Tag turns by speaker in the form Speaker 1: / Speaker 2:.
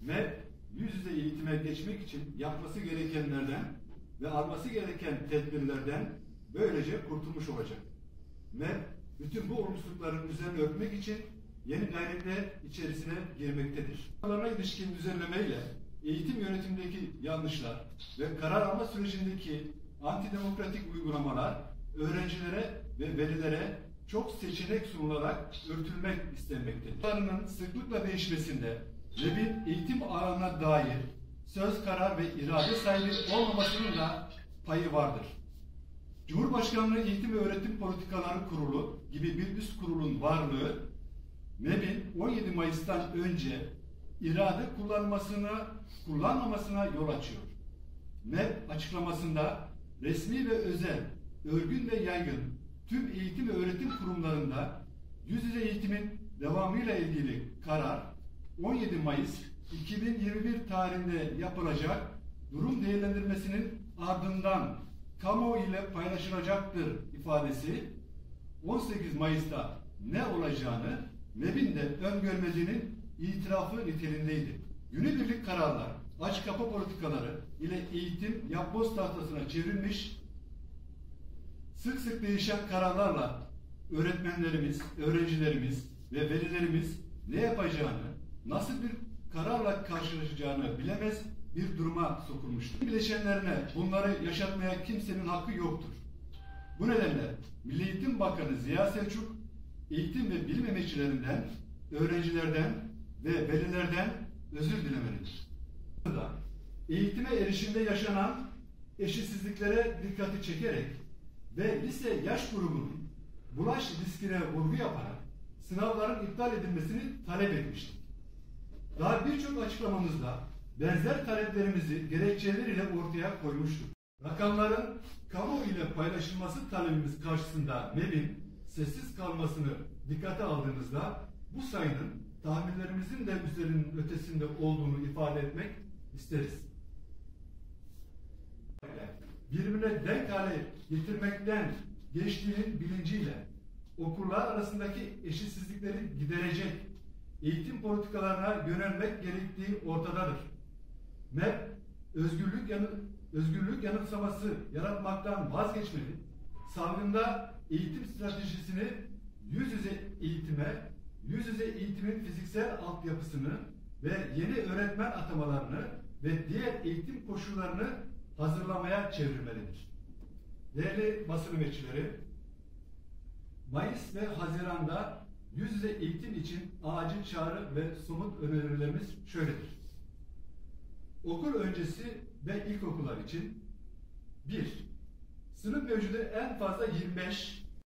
Speaker 1: MEP, yüz yüze eğitime geçmek için yapması gerekenlerden ve alması gereken tedbirlerden böylece kurtulmuş olacak. MEP, bütün bu olumsuzlukların üzerine örtmek için yeni gayretler içerisine girmektedir. Bunlarına ilişkin düzenlemeyle eğitim yönetimindeki yanlışlar ve karar alma sürecindeki antidemokratik uygulamalar öğrencilere ve velilere çok seçenek sunularak örtülmek istenmektedir. Bunların sıklıkla değişmesinde MEP'in eğitim alanına dair söz, karar ve irade sahibi olmamasının da payı vardır. Cumhurbaşkanlığı Eğitim ve Öğretim Politikaları Kurulu gibi bir üst kurulun varlığı MEP'in 17 Mayıs'tan önce irade kullanmamasına yol açıyor. MEP açıklamasında resmi ve özel, örgün ve yaygın tüm eğitim ve öğretim kurumlarında yüz yüze eğitimin devamıyla ilgili karar 17 Mayıs 2021 tarihinde yapılacak durum değerlendirmesinin ardından kamuoyu ile paylaşılacaktır ifadesi 18 Mayıs'ta ne olacağını MEP'in de öngörmediğinin itirafı niteliğindeydi. Günübirlik kararlar, aç kapa politikaları ile eğitim yapboz tahtasına çevrilmiş, sık sık değişen kararlarla öğretmenlerimiz, öğrencilerimiz ve velilerimiz ne yapacağını, nasıl bir kararla karşılaşacağını bilemez bir duruma sokulmuştur. Bileşenlerine bunları yaşatmaya kimsenin hakkı yoktur. Bu nedenle Milli Eğitim Bakanı Ziya Selçuk, eğitim ve bilim emekçilerinden, öğrencilerden ve velilerden özür dilemelidir. Eğitime erişimde yaşanan eşitsizliklere dikkati çekerek ve lise yaş grubunun bulaş riskine vurgu yaparak sınavların iptal edilmesini talep etmiştik. Daha birçok açıklamamızda benzer taleplerimizi gerekçeler ile ortaya koymuştuk. Rakamların kamuoyu ile paylaşılması talebimiz karşısında MEP'in sessiz kalmasını dikkate aldığımızda bu sayının tahminlerimizin de üzerinin ötesinde olduğunu ifade etmek isteriz. Birbirine denk hale getirmekten geçtiğinin bilinciyle okullar arasındaki eşitsizlikleri giderecek eğitim politikalarına yönelmek gerektiği ortadadır. MEP, özgürlük yanılsaması yaratmaktan vazgeçmeli, salgında eğitim stratejisini yüz yüze eğitimin fiziksel altyapısını ve yeni öğretmen atamalarını ve diğer eğitim koşullarını hazırlamaya çevirmelidir. Değerli basın emekçileri, Mayıs ve Haziran'da yüz yüze eğitim için acil çağrı ve somut önerilerimiz şöyledir. Okul öncesi ve ilkokullar için 1. Sınıf mevcudu en fazla 25